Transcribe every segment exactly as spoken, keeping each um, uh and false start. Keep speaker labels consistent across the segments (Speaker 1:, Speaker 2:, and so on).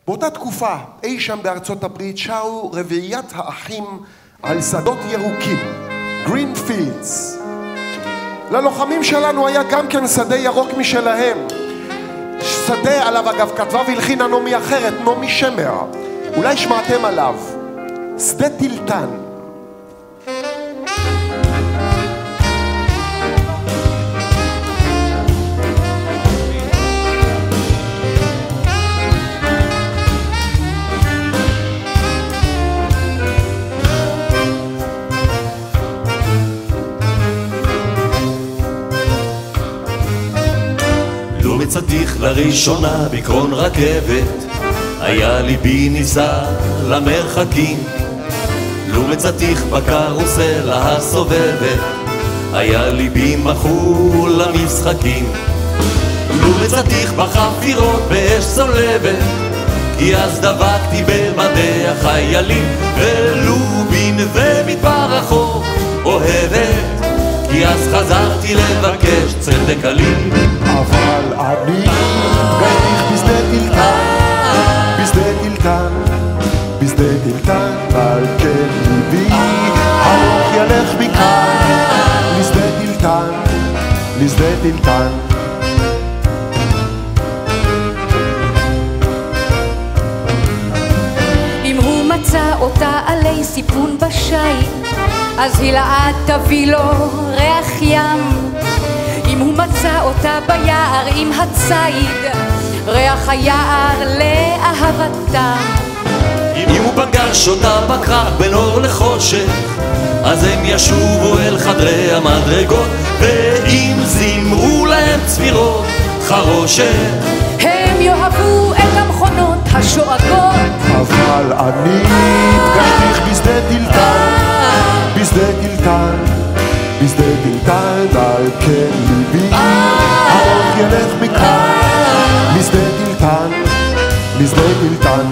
Speaker 1: באותה תקופה, אי שם בארצות הברית, שרו רביעיית האחים על שדות ירוקים, גרין פילדס. ללוחמים שלנו היה גם כן שדה ירוק משלהם. שדה עליו אגב כתבה והלחינה נעמי אחרת, נעמי שמר. אולי שמעתם עליו. שדה טילטן.
Speaker 2: לו מצאתיך לראשונה בקרון רכבת, היה ליבי ניסה למרחקים. לו מצאתיך בקרוסלה הסובבת, היה ליבי מכור למשחקים. לו מצאתיך בחפירות באש צולבת, כי אז דבקתי במדי החיילים. ולובין ומדבר רחוק אוהבת, כי אז חזרתי לבקש צדק אלים.
Speaker 1: אבל אני גרתיך בשדה טילטן, בשדה טילטן, בשדה טילטן, על כן ליבי הלוך ילך מכאן, לשדה טילטן, לשדה טילטן.
Speaker 3: אם הוא מצא אותה עלי סיפון בשייט, אז היא לעד תביא לו ריח ים. אם הוא מצא אותה ביער עם הציד, ריח היער לאהבתם.
Speaker 2: אם הוא פגש אותה בקרב בין אור לחושך, אז הם ישובו אל חדרי המדרגות, ואם זימרו להם צפירות חרושת,
Speaker 3: הם יאהבו את המכונות השואגות.
Speaker 1: אבל אני פגשתיך בשדה טילטן, בשדה טילטן, בשדה טילטן, על כן ליבי הלוך ילך מכאן, לשדה טילטן, לשדה טילטן.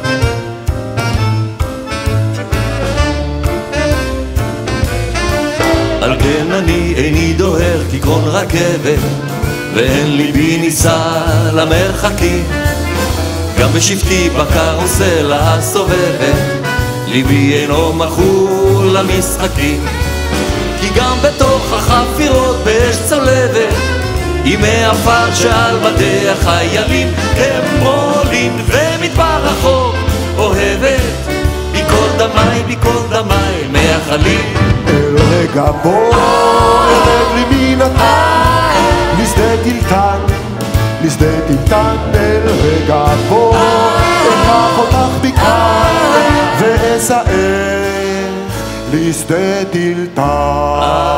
Speaker 2: על כן אני איני דוהר כקרון רכבת, ואין ליבי ניסה למרחקים. גם בשבטי בקרוסלה הסובבת, ליבי אינו מכור למשחקים. כי גם בתוך החפירות באש צולבת, ימי עפר שעל מדי החיילים, כמו לין ומדבר רחוק אוהבת, בכל דמי, בכל דמי מייחלים.
Speaker 1: אל רגע בו ארד לי מן הטן, לשדה טילטן, לשדה טילטן. אל רגע בו אקח אותך מכאן ואסעך לשדה טילטן.